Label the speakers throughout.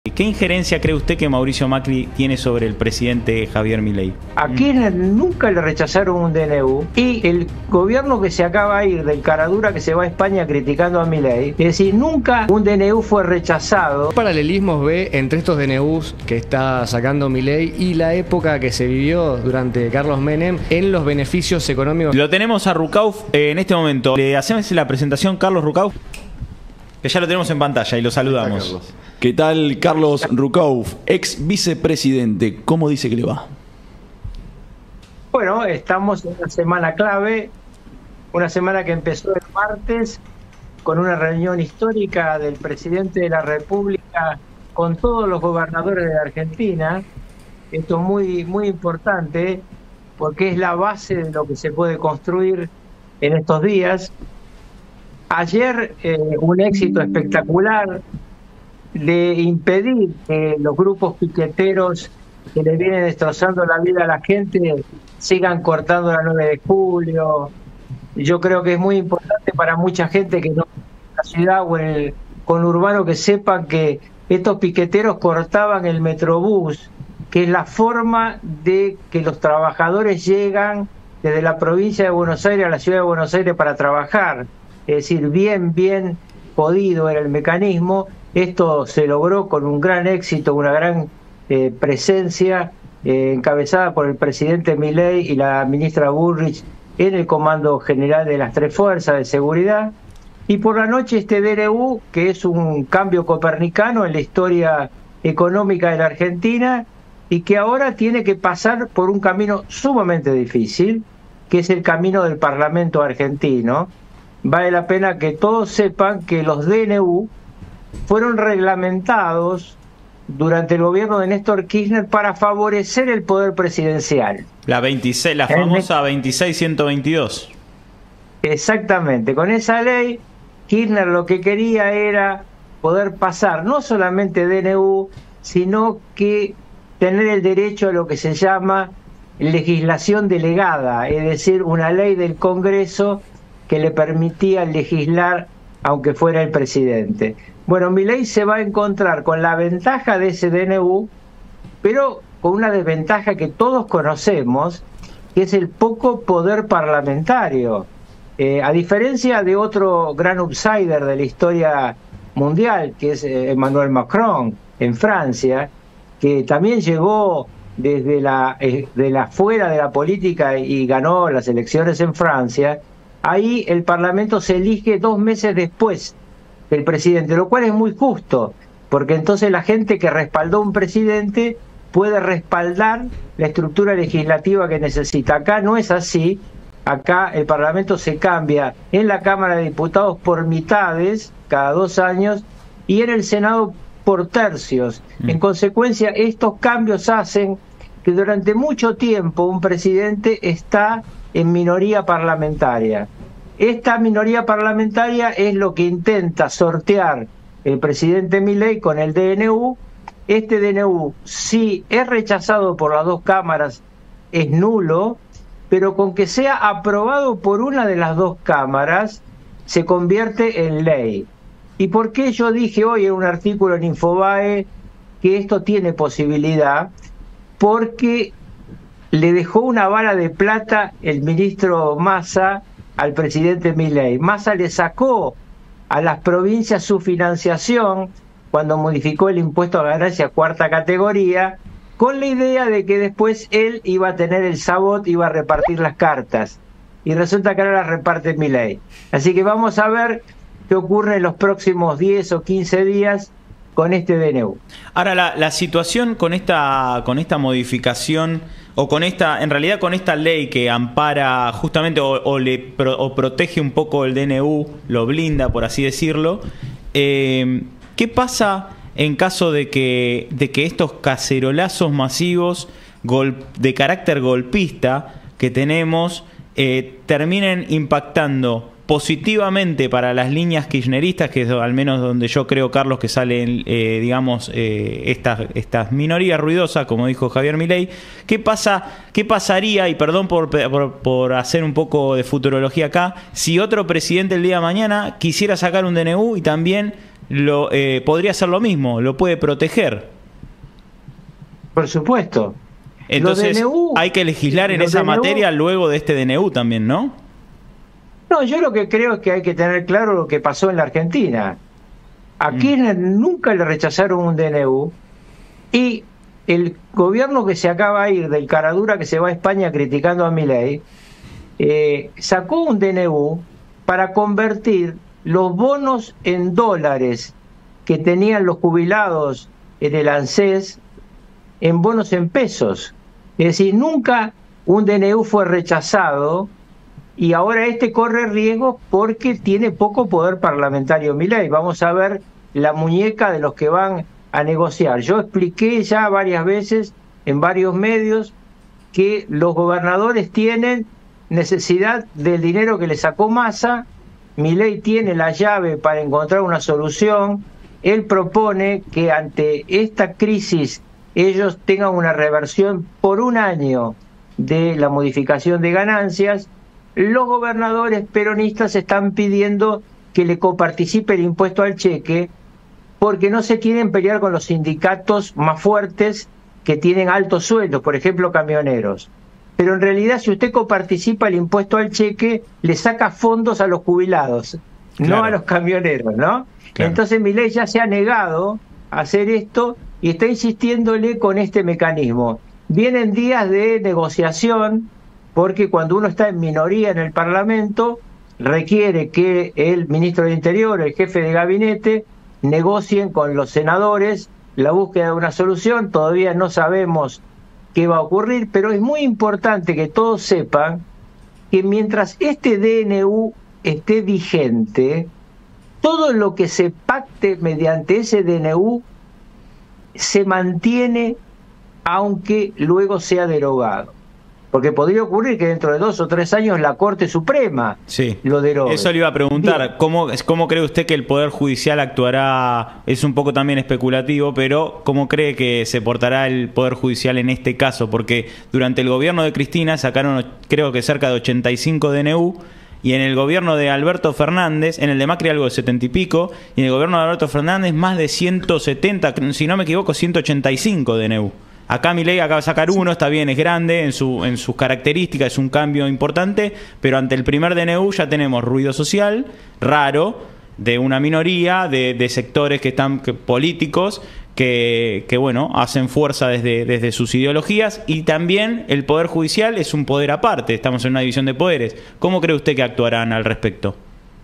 Speaker 1: ¿Qué injerencia cree usted que Mauricio Macri tiene sobre el presidente Javier Milei?
Speaker 2: A Kirchner nunca le rechazaron un DNU y el gobierno que se acaba de ir del caradura que se va a España criticando a Milei, es decir, nunca un DNU fue rechazado.
Speaker 3: ¿Qué paralelismos ve entre estos DNUs que está sacando Milei y la época que se vivió durante Carlos Menem en los beneficios económicos?
Speaker 1: Lo tenemos a Rucauf en este momento. Le hacemos la presentación, Carlos Rucauf, que ya lo tenemos en pantalla y lo saludamos.
Speaker 4: ¿Qué tal, Carlos Rucauf, ex vicepresidente? ¿Cómo dice que le va?
Speaker 2: Bueno, estamos en una semana clave, una semana que empezó el martes con una reunión histórica del presidente de la República con todos los gobernadores de Argentina. Esto es muy importante porque es la base de lo que se puede construir en estos días. Ayer un éxito espectacular de impedir que los grupos piqueteros que le vienen destrozando la vida a la gente sigan cortando la 9 de julio. Yo creo que es muy importante para mucha gente que no en la ciudad o en el conurbano que sepan que estos piqueteros cortaban el Metrobús, que es la forma de que los trabajadores llegan desde la provincia de Buenos Aires a la ciudad de Buenos Aires para trabajar. Es decir, bien podido era el mecanismo. Esto se logró con un gran éxito, una gran presencia encabezada por el presidente Milei y la ministra Bullrich en el Comando General de las Tres Fuerzas de Seguridad. Y por la noche este DNU, que es un cambio copernicano en la historia económica de la Argentina y que ahora tiene que pasar por un camino sumamente difícil, que es el camino del Parlamento argentino. Vale la pena que todos sepan que los DNU fueron reglamentados durante el gobierno de Néstor Kirchner para favorecer el poder presidencial.
Speaker 1: La famosa 26.122.
Speaker 2: Exactamente. Con esa ley, Kirchner lo que quería era poder pasar no solamente DNU, sino que tener el derecho a lo que se llama legislación delegada, es decir, una ley del Congreso que le permitía legislar aunque fuera el presidente. Bueno, Milei se va a encontrar con la ventaja de ese DNU, pero con una desventaja que todos conocemos, que es el poco poder parlamentario. A diferencia de otro gran outsider de la historia mundial, que es Emmanuel Macron en Francia, que también llegó desde la fuera de la política y ganó las elecciones en Francia. Ahí el Parlamento se elige 2 meses después del presidente, lo cual es muy justo, porque entonces la gente que respaldó a un presidente puede respaldar la estructura legislativa que necesita. Acá no es así. Acá el Parlamento se cambia en la Cámara de Diputados por mitades cada 2 años y en el Senado por tercios. En consecuencia, estos cambios hacen que durante mucho tiempo un presidente está en minoría parlamentaria. Esta minoría parlamentaria es lo que intenta sortear el presidente Milei con el DNU. Este DNU, si es rechazado por las 2 cámaras, es nulo, pero con que sea aprobado por una de las 2 cámaras, se convierte en ley. ¿Y por qué yo dije hoy en un artículo en Infobae que esto tiene posibilidad? Porque le dejó una bala de plata el ministro Massa al presidente Milei. Massa le sacó a las provincias su financiación cuando modificó el impuesto a ganancia 4ª categoría, con la idea de que después él iba a tener el sabot, iba a repartir las cartas. Y resulta que ahora las reparte Milei. Así que vamos a ver qué ocurre en los próximos 10 o 15 días con este DNU.
Speaker 1: Ahora, la situación con esta modificación, o en realidad con esta ley que ampara justamente o protege un poco el DNU, lo blinda, por así decirlo, ¿qué pasa en caso de que estos cacerolazos masivos de carácter golpista que tenemos terminen impactando positivamente para las líneas kirchneristas, que es al menos donde yo creo, Carlos, que salen, estas minorías ruidosas, como dijo Javier Milei? ¿Qué pasaría, y perdón por hacer un poco de futurología acá, si otro presidente el día de mañana quisiera sacar un DNU y también podría hacer lo mismo, lo puede proteger.
Speaker 2: Por supuesto.
Speaker 1: Entonces,
Speaker 2: DNU,
Speaker 1: hay que legislar en esa
Speaker 2: DNU,
Speaker 1: materia luego de este DNU también, ¿no?
Speaker 2: No, yo lo que creo es que hay que tener claro lo que pasó en la Argentina. A Kirchner nunca le rechazaron un DNU y el gobierno que se acaba de ir, del caradura que se va a España criticando a Milei, sacó un DNU para convertir los bonos en dólares que tenían los jubilados en el ANSES en bonos en pesos. Es decir, nunca un DNU fue rechazado y ahora este corre riesgo porque tiene poco poder parlamentario Milei. Vamos a ver la muñeca de los que van a negociar. Yo expliqué ya varias veces en varios medios que los gobernadores tienen necesidad del dinero que le sacó Massa. Milei tiene la llave para encontrar una solución. Él propone que ante esta crisis ellos tengan una reversión por un año de la modificación de ganancias. Los gobernadores peronistas están pidiendo que le coparticipe el impuesto al cheque porque no se quieren pelear con los sindicatos más fuertes que tienen altos sueldos, por ejemplo camioneros. Pero en realidad si usted coparticipa el impuesto al cheque, le saca fondos a los jubilados, claro, no a los camioneros, ¿no? Claro. Entonces Milei ya se ha negado a hacer esto y está insistiéndole con este mecanismo. Vienen días de negociación, porque cuando uno está en minoría en el Parlamento, requiere que el ministro del Interior, el jefe de gabinete, negocien con los senadores la búsqueda de una solución. Todavía no sabemos qué va a ocurrir, pero es muy importante que todos sepan que mientras este DNU esté vigente, todo lo que se pacte mediante ese DNU se mantiene aunque luego sea derogado. Porque podría ocurrir que dentro de 2 o 3 años la Corte Suprema lo derogue.
Speaker 1: Eso le iba a preguntar. ¿Cómo cree usted que el Poder Judicial actuará? Es un poco también especulativo, pero ¿cómo cree que se portará el Poder Judicial en este caso? Porque durante el gobierno de Cristina sacaron, creo que cerca de 85 DNU, y en el gobierno de Alberto Fernández, en el de Macri algo de 70 y pico, y en el gobierno de Alberto Fernández más de 170, si no me equivoco, 185 DNU. Acá Milei acaba de sacar uno, está bien, es grande en sus características, es un cambio importante, pero ante el primer DNU ya tenemos ruido social raro de una minoría de sectores que están políticos que bueno, hacen fuerza desde sus ideologías, y también el Poder Judicial es un poder aparte, estamos en una división de poderes. ¿Cómo cree usted que actuarán al respecto?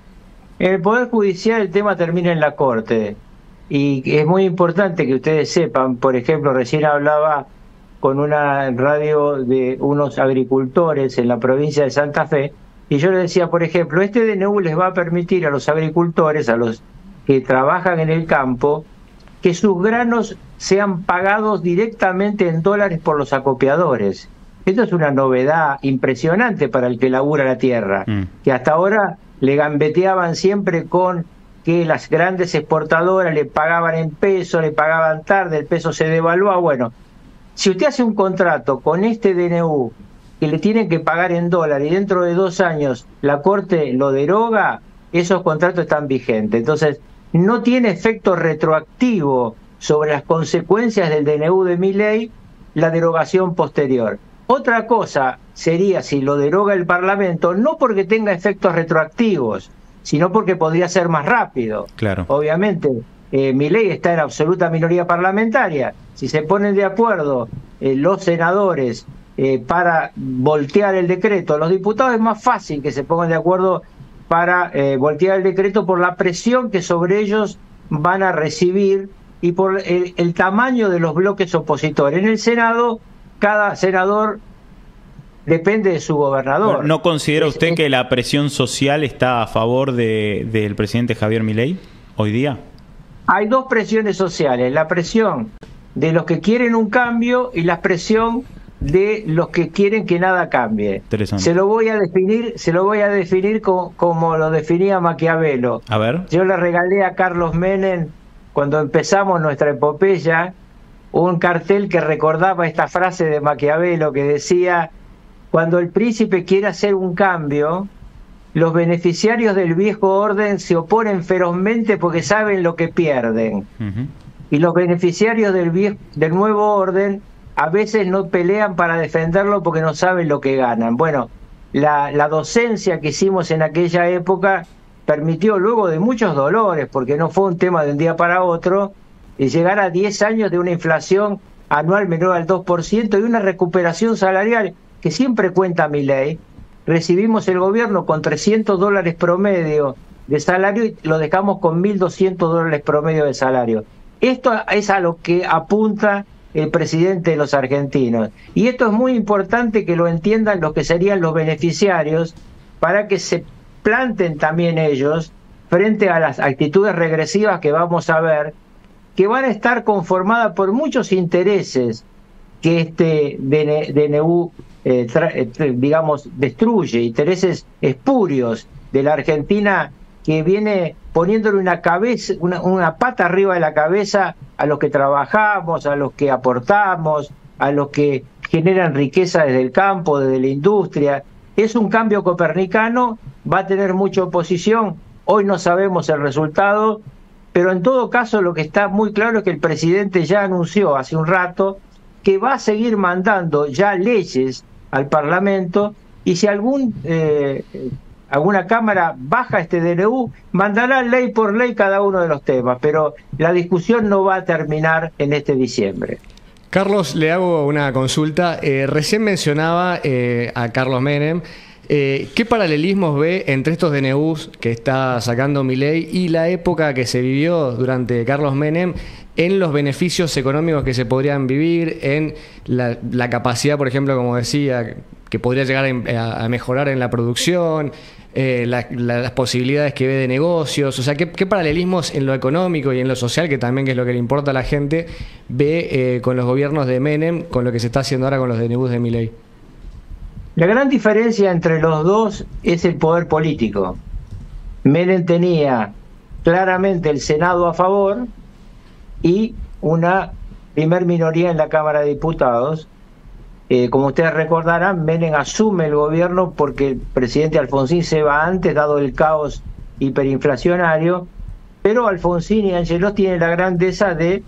Speaker 2: En el Poder Judicial el tema termina en la Corte. Y es muy importante que ustedes sepan, por ejemplo, recién hablaba con una radio de unos agricultores en la provincia de Santa Fe, y yo les decía, por ejemplo, este DNU les va a permitir a los agricultores, a los que trabajan en el campo, que sus granos sean pagados directamente en dólares por los acopiadores. Esto es una novedad impresionante para el que labura la tierra, que hasta ahora le gambeteaban siempre con que las grandes exportadoras le pagaban en pesos, le pagaban tarde, el peso se devaluaba. Bueno, si usted hace un contrato con este DNU que le tienen que pagar en dólares y dentro de 2 años la Corte lo deroga, esos contratos están vigentes. Entonces, no tiene efecto retroactivo sobre las consecuencias del DNU de Milei la derogación posterior. Otra cosa sería si lo deroga el Parlamento, no porque tenga efectos retroactivos, sino porque podría ser más rápido.
Speaker 1: Claro.
Speaker 2: Obviamente, Milei está en absoluta minoría parlamentaria. Si se ponen de acuerdo los senadores para voltear el decreto, los diputados es más fácil que se pongan de acuerdo para voltear el decreto por la presión que sobre ellos van a recibir y por el tamaño de los bloques opositores. En el Senado, cada senador depende de su gobernador.
Speaker 1: ¿No considera usted que la presión social está a favor del presidente Javier Milei hoy día?
Speaker 2: Hay 2 presiones sociales, la presión de los que quieren un cambio y la presión de los que quieren que nada cambie. Se lo voy a definir como lo definía Maquiavelo.
Speaker 1: A ver.
Speaker 2: Yo le regalé a Carlos Menem, cuando empezamos nuestra epopeya, un cartel que recordaba esta frase de Maquiavelo que decía: cuando el príncipe quiere hacer un cambio, los beneficiarios del viejo orden se oponen ferozmente porque saben lo que pierden. Y los beneficiarios del nuevo orden a veces no pelean para defenderlo porque no saben lo que ganan. Bueno, la docencia que hicimos en aquella época permitió, luego de muchos dolores, porque no fue un tema de un día para otro, llegar a 10 años de una inflación anual menor al 2% y una recuperación salarial que siempre cuenta Milei. Recibimos el gobierno con $300 promedio de salario y lo dejamos con $1.200 promedio de salario. Esto es a lo que apunta el presidente de los argentinos. Y esto es muy importante que lo entiendan los que serían los beneficiarios, para que se planten también ellos frente a las actitudes regresivas que vamos a ver, que van a estar conformadas por muchos intereses que este DNU digamos, destruye, intereses espurios de la Argentina, que viene poniéndole una pata arriba de la cabeza a los que trabajamos, a los que aportamos, a los que generan riqueza desde el campo, desde la industria. Es un cambio copernicano, va a tener mucha oposición, hoy no sabemos el resultado, pero en todo caso lo que está muy claro es que el presidente ya anunció hace un rato que va a seguir mandando ya leyes al Parlamento, y si alguna Cámara baja este DNU, mandará ley por ley cada uno de los temas, pero la discusión no va a terminar en este diciembre.
Speaker 3: Carlos, le hago una consulta. Recién mencionaba a Carlos Menem. ¿Qué paralelismos ve entre estos DNUs que está sacando Milei y la época que se vivió durante Carlos Menem en los beneficios económicos que se podrían vivir, en la capacidad, por ejemplo, como decía, que podría llegar a mejorar en la producción, las posibilidades que ve de negocios? O sea, ¿qué paralelismos en lo económico y en lo social, que también que es lo que le importa a la gente, ve con los gobiernos de Menem, con lo que se está haciendo ahora con los DNUs de Milei?
Speaker 2: La gran diferencia entre los dos es el poder político. Menem tenía claramente el Senado a favor y una primer minoría en la Cámara de Diputados. Como ustedes recordarán, Menem asume el gobierno porque el presidente Alfonsín se va antes, dado el caos hiperinflacionario, pero Alfonsín y Angelós tienen la grandeza de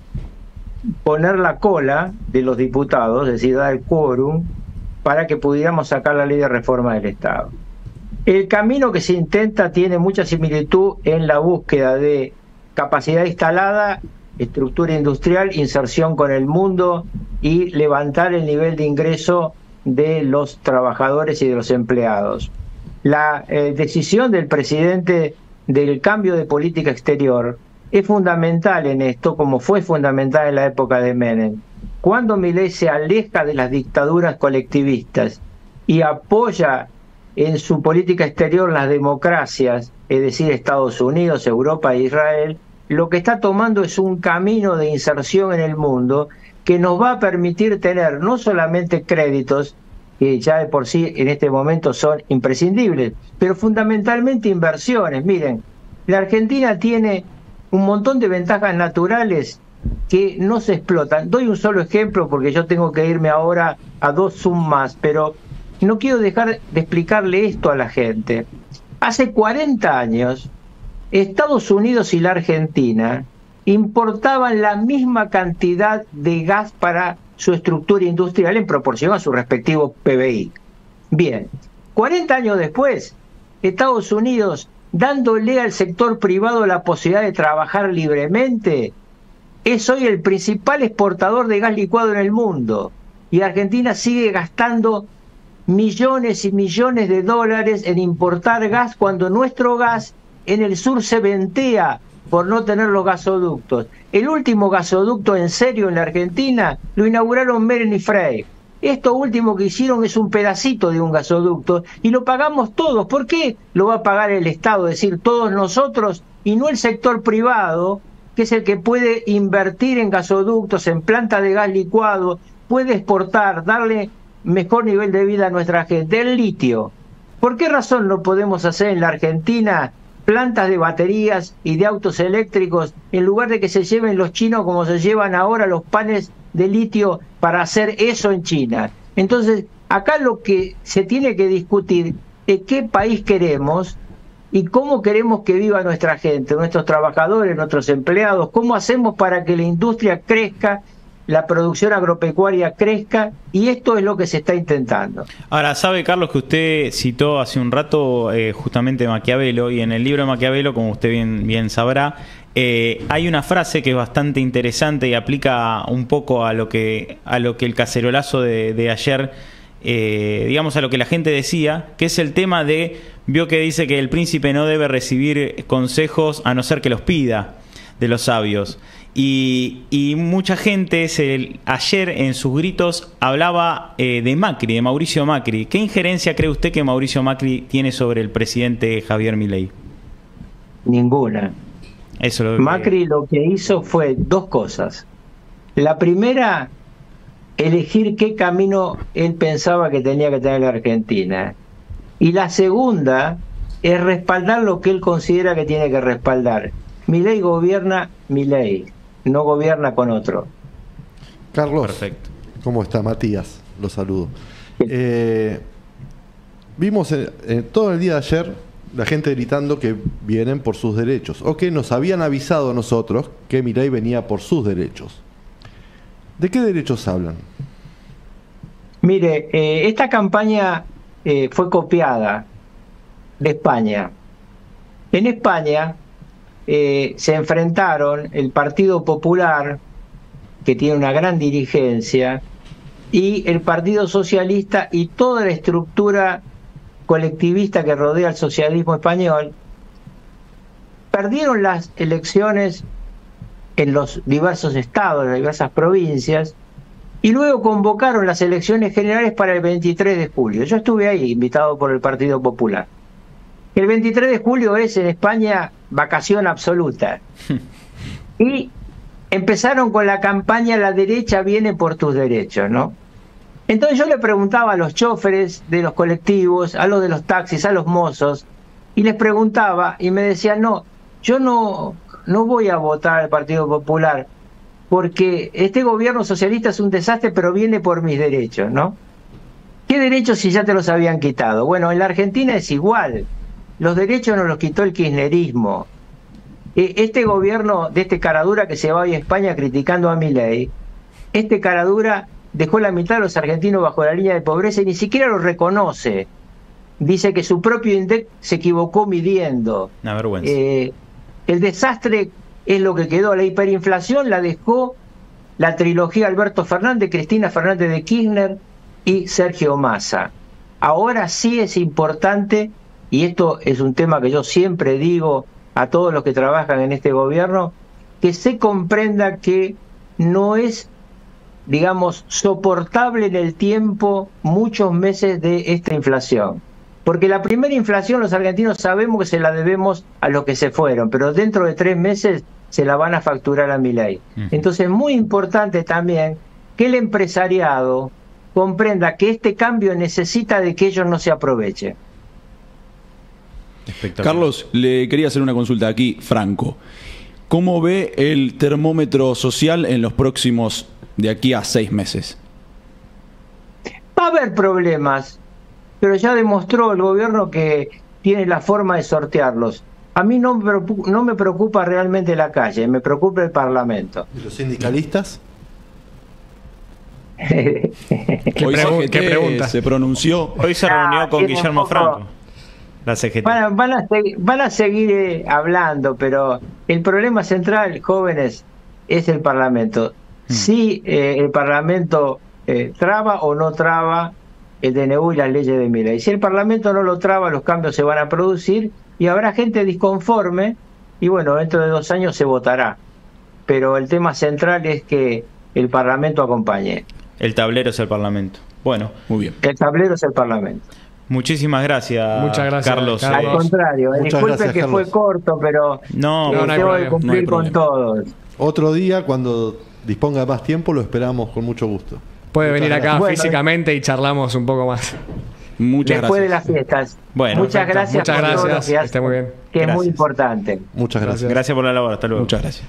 Speaker 2: poner la cola de los diputados, es decir, dar el quórum para que pudiéramos sacar la ley de reforma del Estado. El camino que se intenta tiene mucha similitud en la búsqueda de capacidad instalada, estructura industrial, inserción con el mundo y levantar el nivel de ingreso de los trabajadores y de los empleados. La decisión del presidente del cambio de política exterior es fundamental en esto, como fue fundamental en la época de Menem. Cuando Milei se aleja de las dictaduras colectivistas y apoya en su política exterior las democracias, es decir, Estados Unidos, Europa e Israel, lo que está tomando es un camino de inserción en el mundo que nos va a permitir tener no solamente créditos, que ya de por sí en este momento son imprescindibles, pero fundamentalmente inversiones. Miren, la Argentina tiene un montón de ventajas naturales que no se explotan. Doy un solo ejemplo porque yo tengo que irme ahora a 2 Zoom más, pero no quiero dejar de explicarle esto a la gente. Hace 40 años, Estados Unidos y la Argentina importaban la misma cantidad de gas para su estructura industrial en proporción a su respectivo PBI. Bien, 40 años después, Estados Unidos, dándole al sector privado la posibilidad de trabajar libremente, es hoy el principal exportador de gas licuado en el mundo. Y Argentina sigue gastando millones y millones de dólares en importar gas cuando nuestro gas en el sur se ventea por no tener los gasoductos. El último gasoducto en serio en la Argentina lo inauguraron Menem y Frey. Esto último que hicieron es un pedacito de un gasoducto y lo pagamos todos. ¿Por qué lo va a pagar el Estado? Es decir, todos nosotros y no el sector privado, que es el que puede invertir en gasoductos, en plantas de gas licuado, puede exportar, darle mejor nivel de vida a nuestra gente. El litio. ¿Por qué razón no podemos hacer en la Argentina plantas de baterías y de autos eléctricos en lugar de que se lleven los chinos como se llevan ahora los panes de litio para hacer eso en China? Entonces, acá lo que se tiene que discutir qué país queremos y cómo queremos que viva nuestra gente, nuestros trabajadores, nuestros empleados, cómo hacemos para que la industria crezca, la producción agropecuaria crezca, y esto es lo que se está intentando.
Speaker 1: Ahora, sabe, Carlos, que usted citó hace un rato justamente Maquiavelo, y en el libro de Maquiavelo, como usted bien sabrá, hay una frase que es bastante interesante y aplica un poco a lo que el cacerolazo de ayer, digamos, a lo que la gente decía, que es el tema vio que dice que el príncipe no debe recibir consejos a no ser que los pida de los sabios. Y mucha gente ayer en sus gritos hablaba de Macri, de Mauricio Macri. ¿Qué injerencia cree usted que Mauricio Macri tiene sobre el presidente Javier Milei?
Speaker 2: Ninguna. Macri lo que hizo fue dos cosas. La primera, elegir qué camino él pensaba que tenía que tener la Argentina. Y la segunda es respaldar lo que él considera que tiene que respaldar. Milei gobierna Milei, no gobierna con otro.
Speaker 5: Carlos,
Speaker 1: perfecto.
Speaker 5: ¿Cómo está? Matías, lo saludo. Vimos todo el día de ayer la gente gritando que vienen por sus derechos, o que nos habían avisado a nosotros que Milei venía por sus derechos. ¿De qué derechos hablan?
Speaker 2: Mire, esta campaña fue copiada de España. En España se enfrentaron el Partido Popular, que tiene una gran dirigencia, y el Partido Socialista y toda la estructura colectivista que rodea al socialismo español. Perdieron las elecciones en los diversos estados, en las diversas provincias, y luego convocaron las elecciones generales para el 23 de julio. Yo estuve ahí, invitado por el Partido Popular. El 23 de julio es en España vacación absoluta. Y empezaron con la campaña "La derecha viene por tus derechos", ¿no? Entonces yo le preguntaba a los choferes de los colectivos, a los de los taxis, a los mozos, y les preguntaba, y me decían, no, yo no voy a votar al Partido Popular, porque este gobierno socialista es un desastre, pero viene por mis derechos, ¿no? ¿Qué derechos si ya te los habían quitado? Bueno, en la Argentina es igual. Los derechos nos los quitó el kirchnerismo. Este gobierno de este caradura que se va hoy a España criticando a Milei, este caradura dejó la mitad de los argentinos bajo la línea de pobreza y ni siquiera lo reconoce. Dice que su propio INDEC se equivocó midiendo.
Speaker 1: Una vergüenza.
Speaker 2: El desastre es lo que quedó. La hiperinflación la dejó la trilogía Alberto Fernández, Cristina Fernández de Kirchner y Sergio Massa. Ahora sí es importante, y esto es un tema que yo siempre digo a todos los que trabajan en este gobierno, que se comprenda que no es, digamos, soportable en el tiempo muchos meses de esta inflación. Porque la primera inflación los argentinos sabemos que se la debemos a los que se fueron, pero dentro de 3 meses se la van a facturar a Milei. Entonces es muy importante también que el empresariado comprenda que este cambio necesita de que ellos no se aprovechen.
Speaker 4: Carlos, le quería hacer una consulta aquí, Franco. ¿Cómo ve el termómetro social en los próximos, de aquí a 6 meses?
Speaker 2: Va a haber problemas, pero ya demostró el gobierno que tiene la forma de sortearlos. A mí no me preocupa realmente la calle, me preocupa el Parlamento.
Speaker 5: ¿Y los sindicalistas?
Speaker 4: Hoy
Speaker 3: ¿Qué pregunta?
Speaker 4: se pronunció.
Speaker 1: Hoy se reunió con Guillermo Franco, la CGT.
Speaker 2: Van a seguir hablando, pero el problema central, jóvenes, es el Parlamento. Si el Parlamento traba o no traba el DNU y las leyes de Milei. Si el Parlamento no lo traba, los cambios se van a producir y habrá gente disconforme y bueno, dentro de 2 años se votará. Pero el tema central es que el Parlamento acompañe.
Speaker 1: El tablero es el Parlamento. Bueno,
Speaker 4: muy bien.
Speaker 2: El tablero es el Parlamento.
Speaker 1: Muchísimas gracias,
Speaker 3: Muchas gracias,
Speaker 1: Carlos.
Speaker 2: Al contrario, disculpe
Speaker 5: gracias,
Speaker 2: que
Speaker 5: Carlos.
Speaker 2: fue corto, pero
Speaker 1: No,
Speaker 3: no hay
Speaker 2: tengo
Speaker 3: problema,
Speaker 2: que cumplir
Speaker 4: no hay
Speaker 2: con
Speaker 4: problema.
Speaker 2: todos.
Speaker 5: Otro día, cuando disponga de más tiempo, lo esperamos con mucho gusto.
Speaker 3: Puede venir acá
Speaker 2: Bueno,
Speaker 3: físicamente y charlamos un poco más.
Speaker 4: Muchas
Speaker 2: Después de
Speaker 4: gracias.
Speaker 2: las fiestas.
Speaker 1: Bueno,
Speaker 2: muchas
Speaker 3: perfecto.
Speaker 2: gracias
Speaker 3: Muchas
Speaker 2: por todo lo
Speaker 3: gracias,
Speaker 2: que
Speaker 3: que
Speaker 2: hacen,
Speaker 3: esté muy bien.
Speaker 2: que es muy
Speaker 1: Gracias.
Speaker 2: importante.
Speaker 5: Muchas gracias.
Speaker 1: Gracias por la labor. Hasta luego.
Speaker 4: Muchas gracias.